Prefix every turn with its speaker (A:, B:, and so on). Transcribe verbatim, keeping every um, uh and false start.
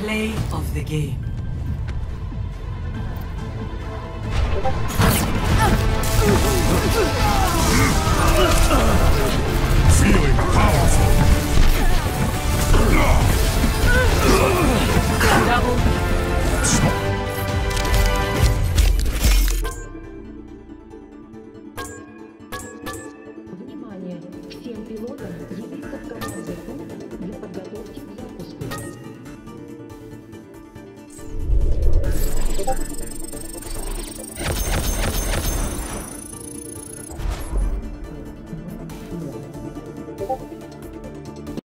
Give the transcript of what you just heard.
A: Play of the game.
B: Feeling powerful.
A: Double.
C: Внимание! Всем пилотам явиться в командный пункт для подготовки к запуску.